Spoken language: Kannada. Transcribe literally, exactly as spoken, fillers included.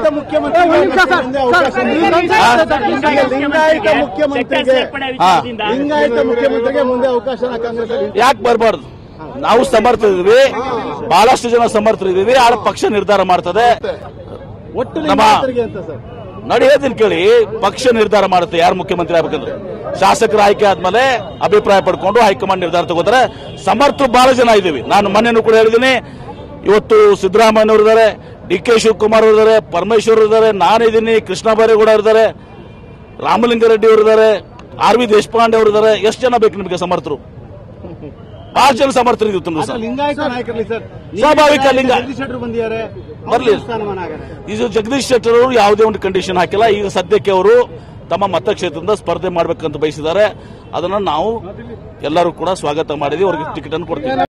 ಮುಖ್ಯಮಂತ್ರಿ ಲಿಂಗಾಯತ ಮುಖ್ಯಮಂತ್ರಿಗೆ ಲಿಂಗಾಯತ ಮುಖ್ಯಮಂತ್ರಿಗೆ ಮುಂದೆ ಅವಕಾಶ ಕಾಂಗ್ರೆಸ್ ಯಾಕೆ ಬರಬಾರ್ದು? ನಾವು ಸಮರ್ಥರಿದ್ದೀವಿ, ಬಹಳಷ್ಟು ಜನ ಸಮರ್ಥರಿದ್ದೀವಿ. ಆ ಪಕ್ಷ ನಿರ್ಧಾರ ಮಾಡ್ತದೆ. ಒಟ್ಟು ನಮ್ಮ ಅಂತ ಸರ್ ನೋಡಿ ಹೇಳ್ತೀನಿ ಕೇಳಿ, ಪಕ್ಷ ನಿರ್ಧಾರ ಮಾಡುತ್ತೆ ಯಾರು ಮುಖ್ಯಮಂತ್ರಿ ಆಗ್ಬೇಕಂದ್ರೆ. ಶಾಸಕರ ಆಯ್ಕೆ ಆದ್ಮೇಲೆ ಅಭಿಪ್ರಾಯ ಪಡ್ಕೊಂಡು ಹೈಕಮಾಂಡ್ ನಿರ್ಧಾರ ತಗೋತಾರೆ. ಸಮರ್ಥರು ಬಹಳ ಜನ ಇದ್ದೀವಿ. ನಾನು ಮೊನ್ನೆನೂ ಕೂಡ ಹೇಳಿದ್ದೀನಿ, ಇವತ್ತು ಸಿದ್ದರಾಮಯ್ಯ ಅವರು ಇದ್ದಾರೆ, ಡಿ ಕೆ ಶಿವಕುಮಾರ್ ಅವರು ಇದ್ದಾರೆ, ಪರಮೇಶ್ವರ್ ಇದ್ದಾರೆ, ನಾನಿದ್ದೀನಿ, ಕೃಷ್ಣ ಬೈರೇಗೌಡ ಇದ್ದಾರೆ, ರಾಮಲಿಂಗಾರೆಡ್ಡಿ ಅವರು ಇದ್ದಾರೆ, ಆರ್ ವಿ ದೇಶಪಾಂಡೆ ಅವರು ಇದ್ದಾರೆ. ಎಷ್ಟು ಜನ ಬೇಕು ನಿಮಗೆ ಸಮರ್ಥರು? ಬಹಳ ಜನ ಸಮರ್ಥರು ಇರುತ್ತೆ. ಲಿಂಗಾಯತ ನಾಯಕರಲ್ಲಿ ಸರ್ ಸ್ವಾಭಾವಿಕ ಲಿಂಗ ಬಂದಿದ್ದಾರೆ ಬರ್ಲಿ. ಇದು ಜಗದೀಶ್ ಶೆಟ್ಟರ್ ಅವರು ಯಾವುದೇ ಒಂದು ಕಂಡೀಷನ್ ಹಾಕಿಲ್ಲ. ಈಗ ಸದ್ಯಕ್ಕೆ ಅವರು ತಮ್ಮ ಮತಕ್ಷೇತ್ರದಿಂದ ಸ್ಪರ್ಧೆ ಮಾಡಬೇಕಂತ ಬಯಸಿದ್ದಾರೆ. ಅದನ್ನು ನಾವು ಎಲ್ಲರೂ ಕೂಡ ಸ್ವಾಗತ ಮಾಡಿದ್ವಿ. ಅವರಿಗೆ ಟಿಕೆಟ್ ಅನ್ನು ಕೊಡ್ತೀವಿ.